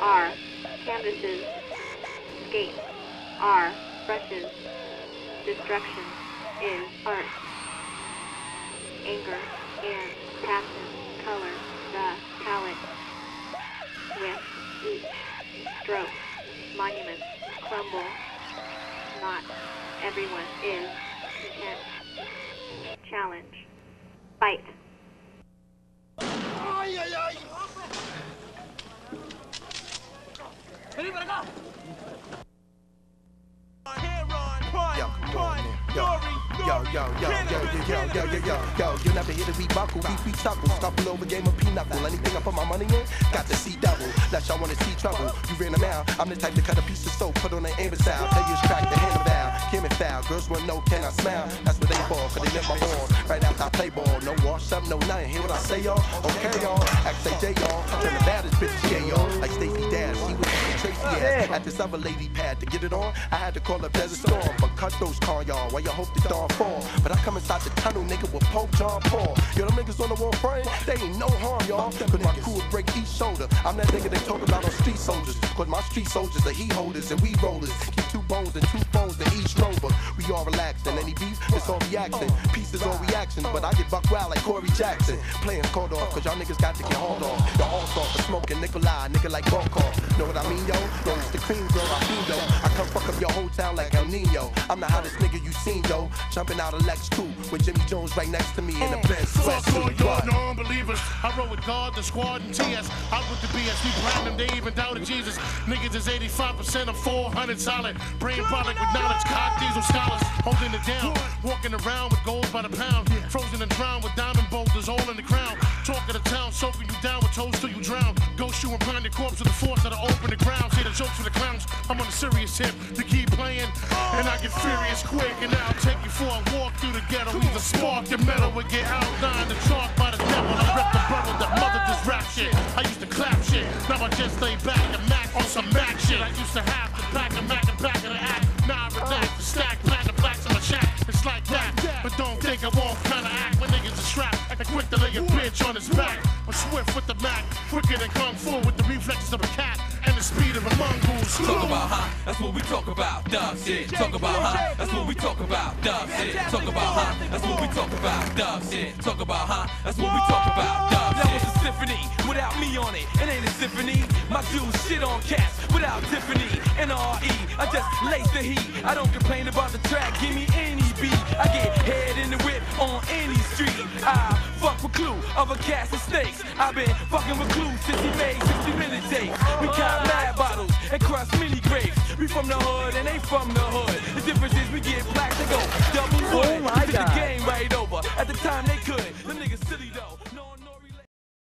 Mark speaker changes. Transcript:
Speaker 1: R. Canvases. Skates. R. Brushes. Destruction is art. Anger and passion color the palette. With each stroke, monuments crumble. Not everyone is content. Challenge. Fight.
Speaker 2: Ay, ay, ay.
Speaker 3: Vení para acá.
Speaker 4: Yo, you never hear the beat buckle, we chuckle. Stumble over game of pinochle. Anything I put my money in, got to see double. Unless y'all wanna see trouble, you ran them out. I'm the type to cut a piece of soap, put on an imbecile. Players crack the hand about, Kim and foul. Girls wanna know, can I smile? That's what they fall, cause they live my horn. Right after I play ball, no wash up, no nothing. Hear what I say, y'all? Okay, y'all. XAJ, y'all. Turn the baddest bitch, yeah, y'all. Like Stacey Dash, he was Tracy ass. At this other lady pad to get it on, I had to call up Desert Storm. But cut those car, y'all, while you hope the dawn fall. But I come inside the tunnel, nigga, with Pope John Paul. Yo, them niggas on the wall frame, they ain't no harm, y'all. Cause my crew would break each shoulder. I'm that nigga they talk about on street soldiers. Cause my street soldiers are he holders and we rollers. Keep 2 bones and 2 phones to each rover. We all relaxed and any beef, it's all reaction. Pieces all reaction, but I get buck wild like Corey Jackson. Playing called off, cause y'all niggas got to get hauled off. The all star for smoking Nikolai, nigga like Volkov. Know what I mean, yo? Yo, it's the cream girl, I mean, yo. I come fuck up your whole town like El Nino. I'm the hottest nigga you seen, yo. Jumping out of Lex 2 with Jimmy Jones right next to me in the Benz.
Speaker 2: Fuck all y'all non-believers. I rode with God, the squad, and TS. Out with the BS, we platinum, they even doubted Jesus. Niggas is 85% of 400 solid. Brain product with knowledge, cock diesel scholars. Holding it down, walking around with gold by the pound. Frozen and drowned with diamond boulders all in the crown. Talk of the town, soaking you down with toes till you drown. Ghost you and blind your corpse to the force that'll open the ground. See the jokes for the clowns, I'm on a serious tip. You keep playing, and I get furious quick. And now I'll take you for a walk through the ghetto. Either spark your metal or get outlined and chalked by the devil. I rep the brother that mother this rap shit. I used to clap shit, now I just lay back and mac on some Mac shit. I used to have to pack a Mac and back of the act. Now I relax and stack platinum blacks in my shack. It's like that, but don't think I won't kinda act when niggas are strapped. And quick to lay a bitch on his back. I'm swift with the Mac, quicker than Kung Fu with the reflexes of a cat and the speed of a mongoose.
Speaker 3: Talk about huh? That's what we talk about. Dub shit. Talk about huh? That's what we talk about. Dub shit. Talk about huh? That's what we talk about. Dub shit. Talk about huh? That's what we talk about. Dub shit. That was a symphony without me on it. It ain't a symphony. My dudes shit on cats without Tiffany. NRE. I just lace the heat. I don't complain about the track. Give me any beat. I get head in the whip on any street. I fuck with Clue, other cats and snakes. I've been fucking with Clue since he made 60-minute takes. We got mad bottles and crush mini grapes. We from the hood and they from the hood.